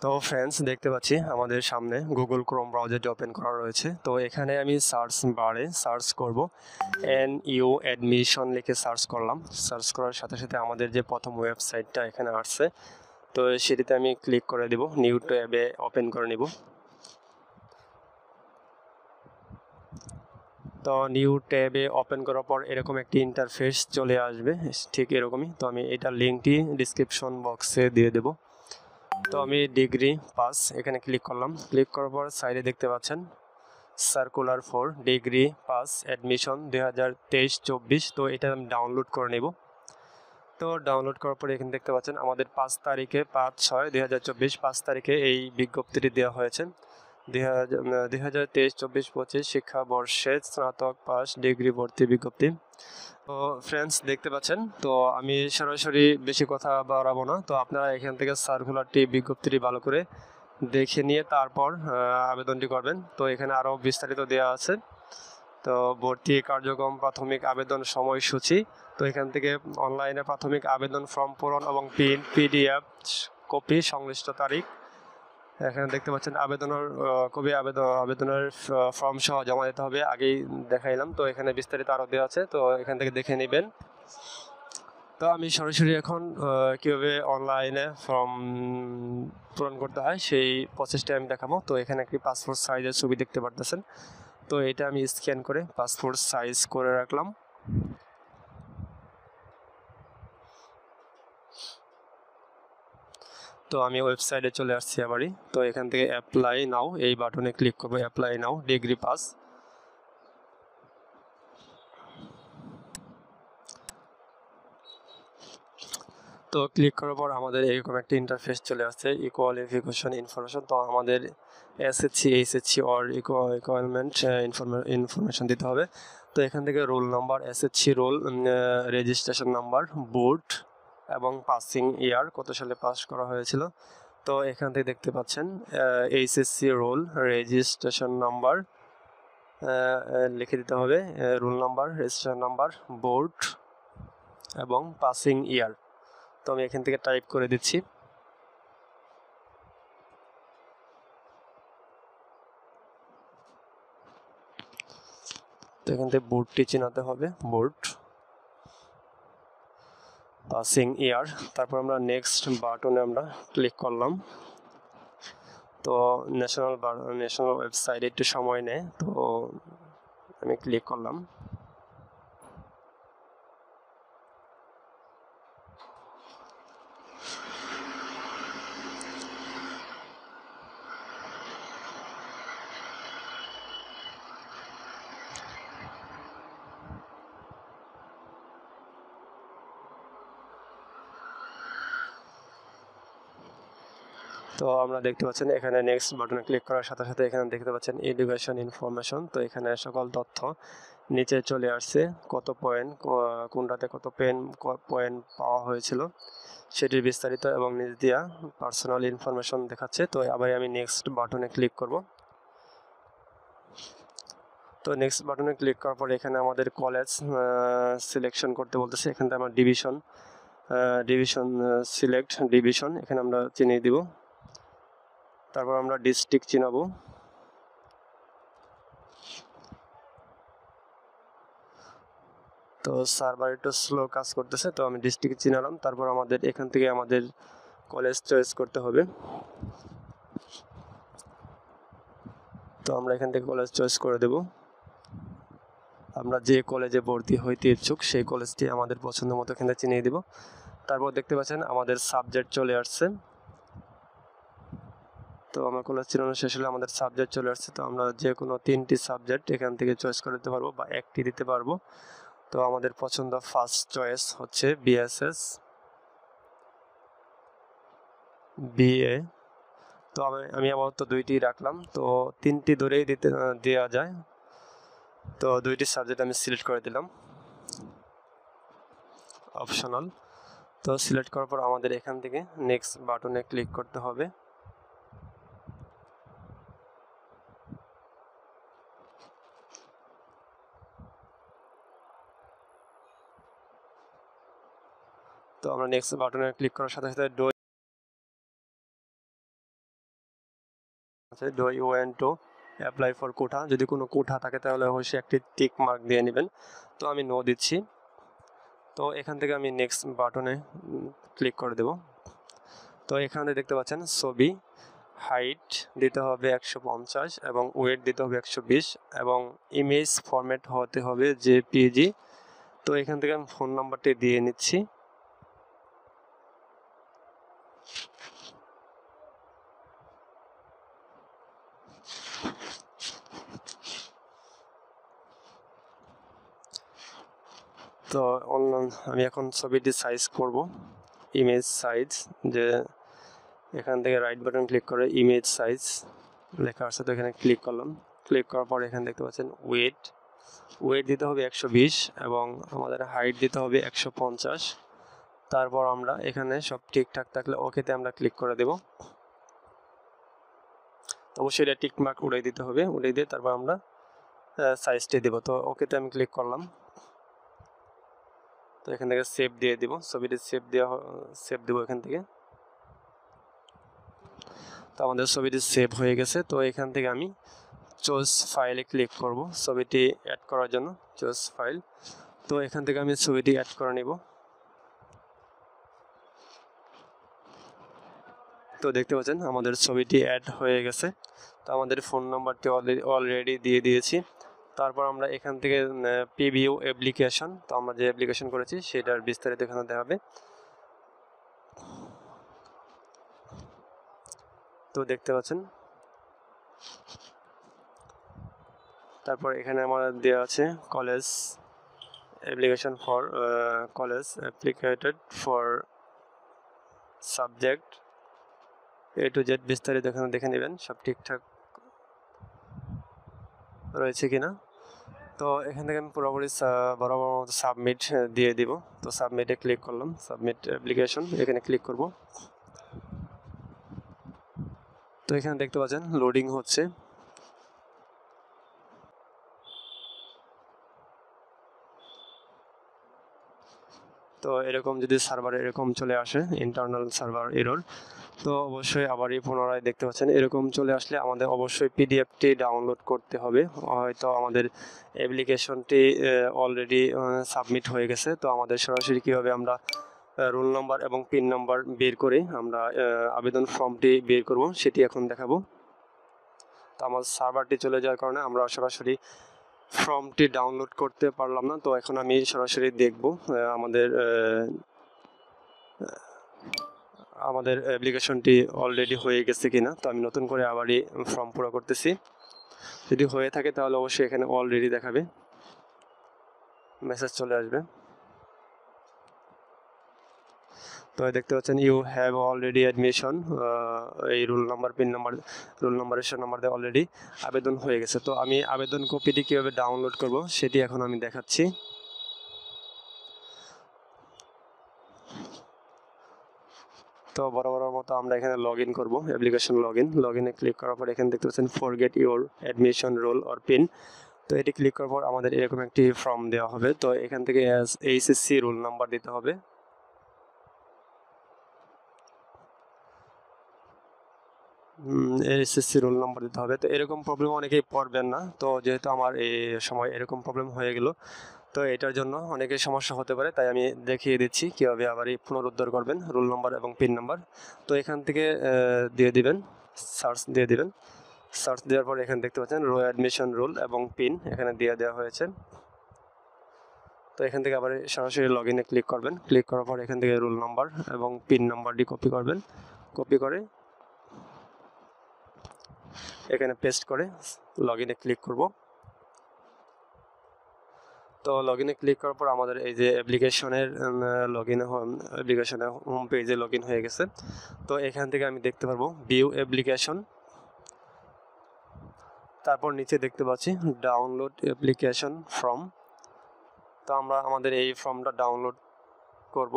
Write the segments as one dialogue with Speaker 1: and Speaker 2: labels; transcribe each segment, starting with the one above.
Speaker 1: তো ফ্রেন্ডস, দেখতে পাচ্ছি আমাদের সামনে গুগল ক্রোম ব্রাউজারটি ওপেন করা রয়েছে। তো এখানে আমি সার্চ বারে সার্চ করব NU অ্যাডমিশন লিখে সার্চ করলাম। সার্চ করার সাথে সাথে আমাদের যে প্রথম ওয়েবসাইটটা এখানে আসছে, তো সেটিতে আমি ক্লিক করে দেব, নিউ ট্যাবে ওপেন করে নিব। তো নিউ ট্যাবে ওপেন করার পর এরকম একটি ইন্টারফেস চলে আসবে, ঠিক এরকমই। তো আমি এটার লিঙ্কটি ডিসক্রিপশন বক্সে দিয়ে দেব। তো আমি ডিগ্রি পাস এখানে ক্লিক করলাম। ক্লিক করার পর সাইডে দেখতে পাচ্ছেন circular for degree pass admission 2023-24। তো এটা আমি ডাউনলোড করে নেব। তো ডাউনলোড করার পরে এখানে দেখতে পাচ্ছেন আমাদের 5 তারিখে 5/6/2024 5 তারিখে এই বিজ্ঞপ্তিটি দেওয়া হয়েছে। 2023-24-25 শিক্ষাবর্ষে স্নাতক পাস ডিগ্রি ভর্তি বিজ্ঞপ্তি। তো ফ্রেন্ডস, দেখতে পাচ্ছেন। তো আমি সরাসরি বেশি কথা বাড়াবো না। তো আপনারা এখান থেকে সার্কুলারটি বিজ্ঞপ্তিটি ভালো করে দেখে নিয়ে তারপর আবেদনটি করবেন। তো এখানে আরও বিস্তারিত দেওয়া আছে। তো ভর্তি কার্যক্রম, প্রাথমিক আবেদন সময়সূচি। তো এখান থেকে অনলাইনে প্রাথমিক আবেদন ফর্ম পূরণ এবং PDF কপি সংশ্লিষ্ট তারিখ। এখানে দেখতে পাচ্ছেন আবেদনের কবি আবেদনের ফর্ম সহ জমা দিতে হবে, আগেই দেখাইলাম। তো এখানে বিস্তারিত আরও দেওয়া আছে, তো এখান থেকে দেখে নেবেন। তো আমি সরাসরি এখন কীভাবে অনলাইনে ফর্ম পূরণ করতে হয় সেই প্রসেসটা আমি দেখাবো। তো এখানে একটি পাসপোর্ট সাইজের ছবি দেখতে পারতেছেন। তো এটা আমি স্ক্যান করে পাসপোর্ট সাইজ করে রাখলাম। তো আমি ওয়েবসাইটে চলে আসছি আবারই। তো এখান থেকে অ্যাপ্লাই নাও এই বাটনে ক্লিক করবো, অ্যাপ্লাই নাও ডিগ্রি পাস। তো ক্লিক করার পর আমাদের এরকম একটা ইন্টারফেস চলে আসছে, কোয়ালিফিকেশন ইনফরমেশন। তো আমাদের SSC HSC or requirement information দিতে হবে। তো এখান থেকে roll number, SSC roll, registration number, board এবং পাসিং ইয়ার, কত সালে পাস করা হয়েছিল। তো এখান থেকে দেখতে পাচ্ছেন HSC রোল, রেজিস্ট্রেশন নাম্বার লিখে দিতে হবে, roll number, registration number, board এবং পাসিং ইয়ার। তো আমি এখান থেকে টাইপ করে দিচ্ছি। তো এখান থেকে বোর্ডটি চিনাতে হবে, বোর্ড, পাসিং ইয়ার। তারপর আমরা নেক্সট বাটনে আমরা ক্লিক করলাম। তো ন্যাশনাল ওয়েবসাইটে একটু সময় নেয়, তো আমি ক্লিক করলাম। তো আমরা দেখতে পাচ্ছেন এখানে নেক্সট বাটনে ক্লিক করার সাথে সাথে এখানে দেখতে পাচ্ছেন এডুকেশন ইনফরমেশন। তো এখানে সকল তথ্য নিচে চলে আসছে, কত পয়েন্ট, কোনটাতে কত পয়েন্ট পাওয়া হয়েছিল সেটির বিস্তারিত এবং নিচ দিয়া পার্সোনাল ইনফরমেশন দেখাচ্ছে। তো আবার আমি নেক্সট বাটনে ক্লিক করব। তো নেক্সট বাটনে ক্লিক করার পর এখানে আমাদের কলেজ সিলেকশন করতে বলতেছে। এখানে আমরা ডিভিশন সিলেক্ট ডিভিশন এখানে আমরা চিনিয়ে দিব। তারপর আমরা ডিস্ট্রিক্ট চিনাবো। তো সার্ভার একটু স্লো কাজ করতেছে, তো আমি ডিস্ট্রিক্ট চিনালাম। তারপর আমাদের এখান থেকে আমাদের কলেজ চয়েস করতে হবে। তো আমরা এখান থেকে কলেজ চয়েস করে দেব। আমরা যে কলেজে ভর্তি হইতে ইচ্ছুক সেই কলেজটি আমাদের পছন্দ মতো এখানে চিনিয়ে দিব। তারপর দেখতে পাচ্ছেন আমাদের সাবজেক্ট চলে আসছে। তো আমার কলেজ চিনানো শেষ হলে আমাদের সাবজেক্ট চলে আসছে। তো আমরা যে কোনো 3টি সাবজেক্ট এখান থেকে চয়েস করে দিতে পারবো বা একটি দিতে পারবো। তো আমাদের পছন্দ ফার্স্ট চয়েস হচ্ছে BSS BA। তো আমি আপাতত 2টি রাখলাম। তো 3টি ধরেই দেওয়া যায়। তো 2টি সাবজেক্ট আমি সিলেক্ট করে দিলাম, অপশনাল। তো সিলেক্ট করার পর আমাদের এখান থেকে নেক্সট বাটনে ক্লিক করতে হবে। তো আমরা নেক্সট বাটনে ক্লিক করার সাথে সাথে আছে do you want to apply for quota, যদি কোনো কোটা থাকে তাহলে অবশ্যই একটি টিক মার্ক দিয়ে নেবেন। তো আমি নো দিচ্ছি। তো এখান থেকে আমি নেক্সট বাটনে ক্লিক করে দেব। তো এখানে দেখতে পাচ্ছেন ছবি হাইট দিতে হবে 150 এবং ওয়েট দিতে হবে 120 এবং ইমেজ ফরম্যাট হতে হবে জেপিজি। তো এখান থেকে আমি ফোন নাম্বারটি দিয়ে নিচ্ছি। তো আমি এখন ছবিটি সাইজ করব, ইমেজ সাইজ, যে এখান থেকে রাইট বাটন ক্লিক করে ইমেজ সাইজ লেখা আছে, তো এখানে ক্লিক করলাম। ক্লিক করার পর এখানে দেখতে পাচ্ছেন ওয়েট দিতে হবে 120 এবং আমাদের হাইট দিতে হবে 150। তারপর আমরা এখানে সব ঠিকঠাক থাকলে ওকেতে আমরা ক্লিক করে দেব। অবশ্যই এটা টিক মার্ক উড়িয়ে দিতে হবে, উড়িয়ে দিয়ে তারপর আমরা সাইজটি দেব। তো ওকেতে আমি ক্লিক করলাম। তো এখান থেকে সেভ দিয়ে দিব, ছবিটি সেভ দেবো এখান থেকে। তো আমাদের ছবিটি সেভ হয়ে গেছে। তো এখান থেকে আমি চুজ ফাইলে ক্লিক করব ছবিটি অ্যাড করার জন্য, চুজ ফাইল। তো এখান থেকে আমি ছবিটি অ্যাড করে নেব। তো দেখতে পাচ্ছেন আমাদের ছবিটি অ্যাড হয়ে গেছে। তো আমাদের ফোন নাম্বারটি অলরেডি দিয়ে দিয়েছি। তারপর আমরা এখান থেকে প্রিভিউ অ্যাপ্লিকেশন, তো আমরা যে অ্যাপ্লিকেশন করেছি সেটার বিস্তারিত এখানে দেখাবে। তো দেখতে পাচ্ছেন, তারপর এখানে আমার দেওয়া আছে college application for college applicated for subject A to Z, বিস্তারিত এখানে দেখে নেবেন সব ঠিকঠাক রয়েছে কিনা। তো এখান থেকে আমি পুরোপুরি বরাবর মতো সাবমিট দিয়ে দিব। তো সাবমিটে ক্লিক করলাম, সাবমিট অ্যাপ্লিকেশন, এখানে ক্লিক করব। তো এখানে দেখতে পাচ্ছেন লোডিং হচ্ছে। তো এরকম যদি সার্ভারে এরকম চলে আসে ইন্টারনাল সার্ভার এরর, তো অবশ্যই আবারই পুনরায় দেখতে পাচ্ছেন এরকম চলে আসলে আমাদের অবশ্যই পিডিএফটি ডাউনলোড করতে হবে। হয়তো আমাদের অ্যাপ্লিকেশনটি অলরেডি সাবমিট হয়ে গেছে। তো আমাদের সরাসরি কীভাবে আমরা রোল নাম্বার এবং পিন নাম্বার বের করে আমরা আবেদন ফর্মটি বের করব সেটি এখন দেখাবো। তো আমার সার্ভারটি চলে যাওয়ার কারণে আমরা সরাসরি ফর্মটি ডাউনলোড করতে পারলাম না। তো এখন আমি সরাসরি দেখব আমাদের অ্যাপ্লিকেশনটি অলরেডি হয়ে গেছে কিনা। তো আমি নতুন করে আবারই ফর্ম পুরো করতেছি। যদি হয়ে থাকে তাহলে অবশ্যই এখানে অলরেডি দেখাবে, মেসেজ চলে আসবে। তো দেখতে পাচ্ছেন ইউ হ্যাভ অলরেডি অ্যাডমিশন, এই roll number pin number roll নাম্বারের নাম্বার দিয়ে অলরেডি আবেদন হয়ে গেছে। তো আমি আবেদন কপিটি কীভাবে ডাউনলোড করব সেটি এখন আমি দেখাচ্ছি। তো বরাবর মতো আমরা এখানে লগ ইন করবো, অ্যাপ্লিকেশন লগ ইনে ক্লিক করার পর এখানে দেখতে পাচ্ছেন forget your admission roll or pin. তো এটি ক্লিক করার পর আমাদের এরকম একটি ফর্ম দেওয়া হবে। তো এখান থেকে এইচএসসি রোল নাম্বার দিতে হবে। এইচএসসি রোল নাম্বার দিতে হবে। তো এরকম প্রবলেম অনেকেই পড়বেন না। তো যেহেতু আমার এই সময় এরকম প্রবলেম হয়ে গেল, তো এটার জন্য অনেকের সমস্যা হতে পারে, তাই আমি দেখিয়ে দিচ্ছি কীভাবে আবার এই পুনরুদ্ধার করবেন রোল নাম্বার এবং পিন নাম্বার। তো এখান থেকে দিয়ে দিবেন, সার্চ দিয়ে দিবেন। সার্চ দেওয়ার পর এখানে দেখতে পাচ্ছেন রো অ্যাডমিশন রোল এবং পিন এখানে দিয়ে দেওয়া হয়েছে। তো এখান থেকে আবার সরাসরি লগ ইনে ক্লিক করবেন। ক্লিক করার পর এখান থেকে রোল নাম্বার এবং পিন নাম্বারটি কপি করবেন। কপি করে এখানে পেস্ট করে লগ ইনে ক্লিক করব। তো লগ ইনে ক্লিক করার পর আমাদের এই যে অ্যাপ্লিকেশনের অ্যাপ্লিকেশনের হোম পেজে লগ ইন হয়ে গেছে। তো এখান থেকে আমি দেখতে পারবো ভিউ অ্যাপ্লিকেশন, তারপর নিচে দেখতে পাচ্ছি ডাউনলোড অ্যাপ্লিকেশন ফর্ম। তো আমরা আমাদের এই ফর্মটা ডাউনলোড করব।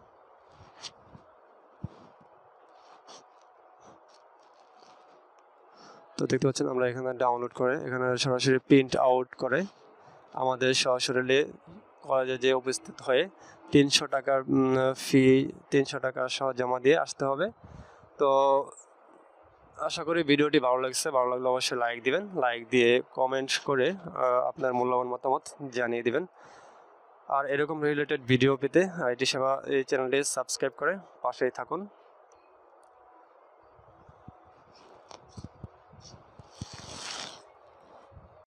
Speaker 1: তো দেখতে পাচ্ছেন আমরা এখানে ডাউনলোড করে এখানে সরাসরি প্রিন্ট আউট করে আমাদের সশরীরে কলেজে যে উপস্থিত হয়ে 300 টাকার ফি 300 টাকা সহ জমা দিয়ে আসতে হবে। তো আশা করি ভিডিওটি ভালো লাগছে। ভালো লাগলে অবশ্যই লাইক দিবেন, লাইক দিয়ে কমেন্ট করে আপনার মূল্যবান মতামত জানিয়ে দিবেন। আর এরকম রিলেটেড ভিডিও পেতে আইটি সেবা এই চ্যানেলটি সাবস্ক্রাইব করে পাশেই থাকুন।